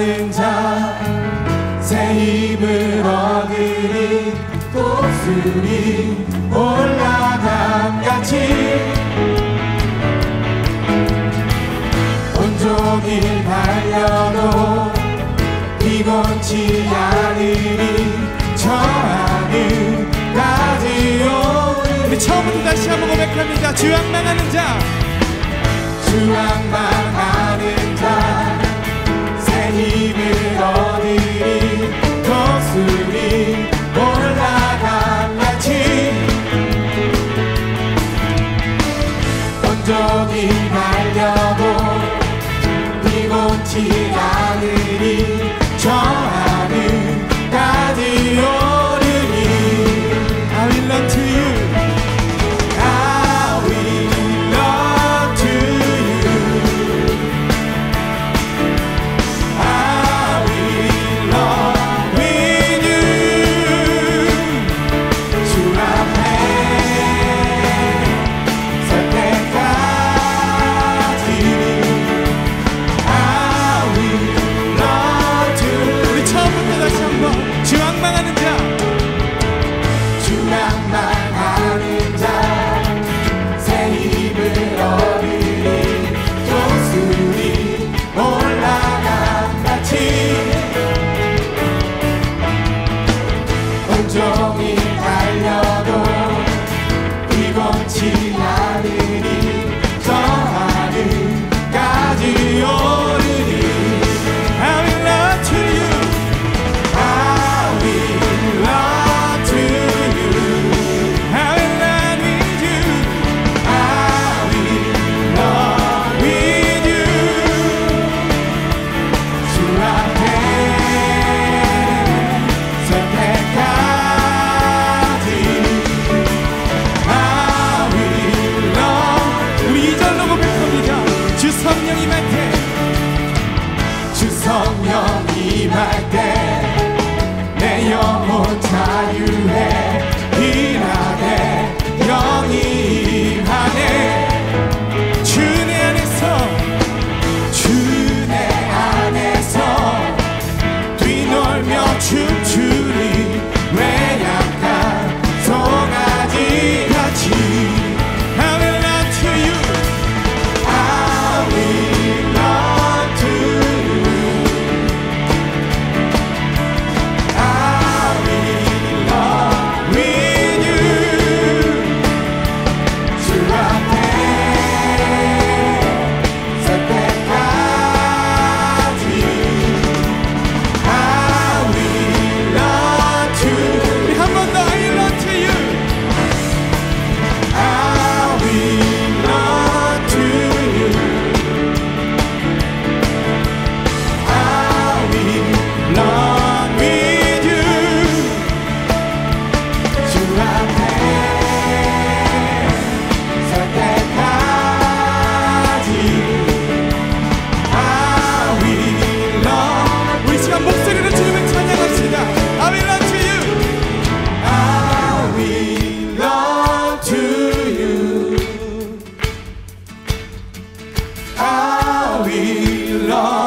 사랑하는 자 새 힘을 얻으리 독수리 올라감같이 온종일 달려도 피곤치 않으리 저 하늘까지 오르리. 우리 처음부터 다시 한번 고백합니다. 주왕망하는 자, 주왕망하는 자 새 힘을 얻으리 독수리 올라감같이 온종일 달려도 피곤치 않으리 저 하늘까지 오르리. I will run to you. I will run to you. I will run with you. 주 앞에 설 때까지 I will run to you. 우리 처음부터 다시 한번 주왕망하는 자, 주왕망하는 자 새 힘을 얻으리 독수리 올라감같이 온종일 달려도 피곤치 않으리 저 하늘까지 오르리. I will run to you. I will run to you. I will run with you. I will run with you. 주 앞에 설 때까지 I will run. 우리 이절로 고백합니다. 주 성령 임할 때, 주 성령 임할 때 내 영혼 자유해 일하네 영이 임하네. 주 내 안에서 뛰놀며 춤추리 외양간 송아지 같이 I will run to you. I will run to you. I will run with you. 주 앞에 설 때까지 I will run to you. 우리 한 번 더 I will run to you. I will run to you. I will run with you. 주 앞에 설 때까지 I will run. 우리 시간 목소리로 주님을 찬양합시다. I will run to you. I will run to you. I will run